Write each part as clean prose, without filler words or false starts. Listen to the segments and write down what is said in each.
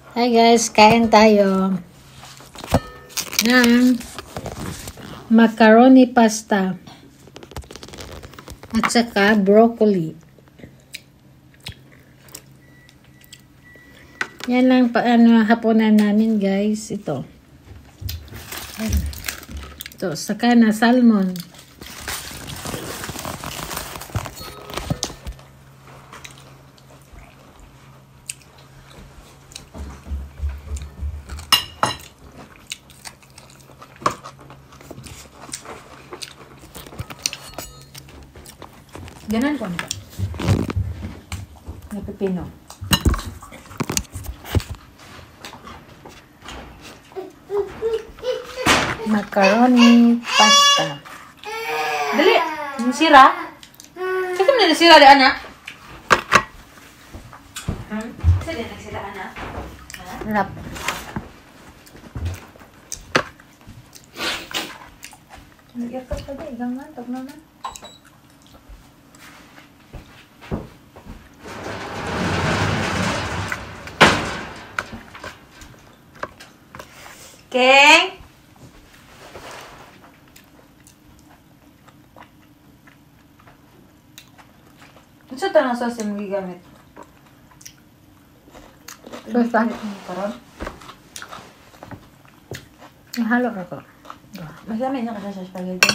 Hi guys, kain tayo ng macaroni pasta at saka broccoli. Yan lang hapunan namin guys. Ito. Ito, saka na salmon. Ganan ko nito. Na pepino. Macaroni pasta. Dali, sira. Kasi mo sira di anak. Kasi di nagsira anak. Rap. Nag-iyak ka ba? Igang mantog naman. Keng! Ano ito na sauce yung gigamit? Sauce ba? Karon? Halo ako. Magamit niya kasi sa spaghetti.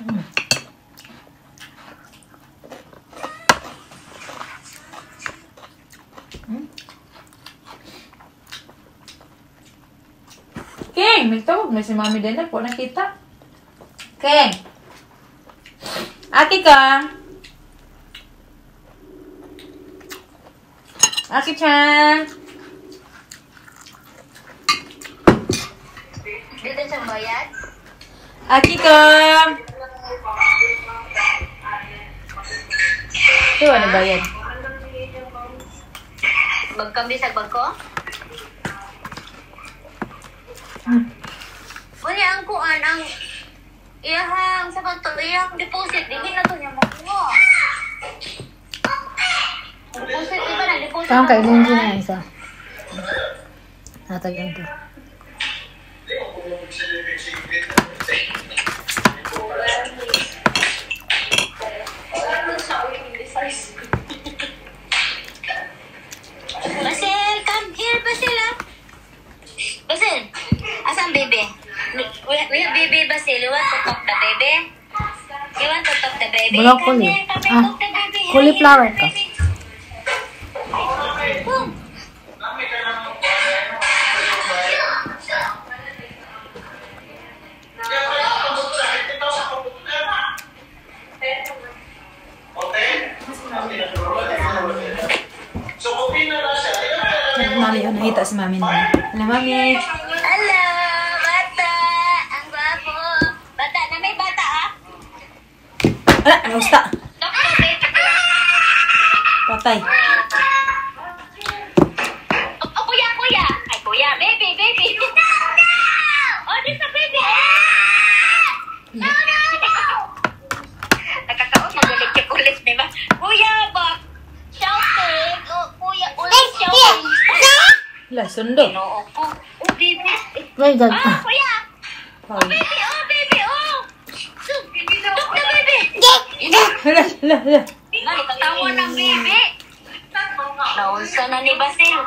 Keng! Nagtawag na si Mami Dena po nakita. Keng! Aki ka! Aki-chan! Dito sa bayan? Aki ka! Ito, ano ba yan? Magkambi sa bangko? Kunya ang kuan ang iyahang sa kanto iyahang deposit dili na to niya makuha. Deposit iba na deposit. Tawang kainin din na isa. Natagan to. Basil, come here, Basil. Basil, asan baby? We have baby Basil. You want to talk the baby? You want to talk the baby? Broccoli. Come here, come Ah, talk the baby. cauliflower ka. Boom. Mami, nakita si Mami na. Hello, Mami. Hello, bata. Ang gwapo. Bata na may bata ah. Ala, ano usta? Doktor, baby. Patay. Oh, kuya, kuya. Ay, kuya. Baby, baby. No, no. Oh, this a baby. No, no, no. Nakakaon, magalit di ba? Kuya, ba? Shouting. Oh, kuya, ulit shouting. Ala, sundo. Ginoo ko. Oh, baby. Wait, dad. Ah, kuya. Oh, Ay. baby. Oh, baby. Oh. Tuk na, baby. Ala, ala, ala. Ay, katawa ng baby. Naunsa na ni Basil.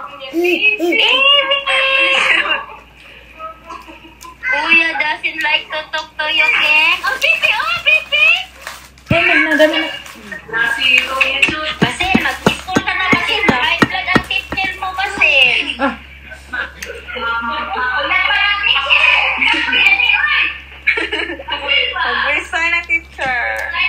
Kuya doesn't like to talk to you, Ken. Oh, baby. Oh, baby. Dami na, dami na. Basil, mag-school ka na, Basil. High blood ang kidney mo, Basil. Ah, Mag-resign na, teacher.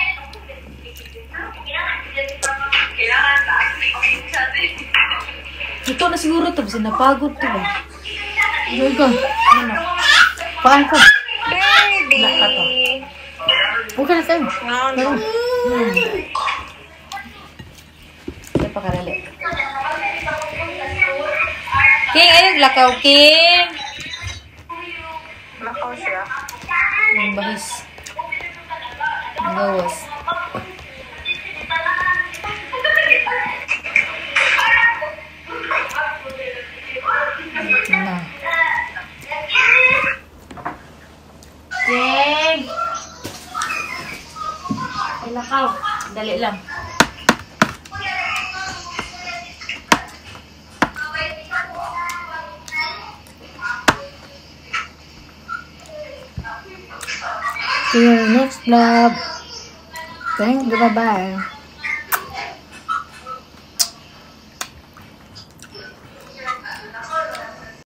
ito na siguro to. Kasi napagod to ba? Joy ko. Ano? Paan ko. Baby. Wala ka to. Huwag ka na tayo. No. Ito pa karali. King, ayun, lakaw, King. Nakaw siya. Ang bahis. Ang gawas. Kakao. Dali lang. See you next vlog. Thank you. Bye-bye.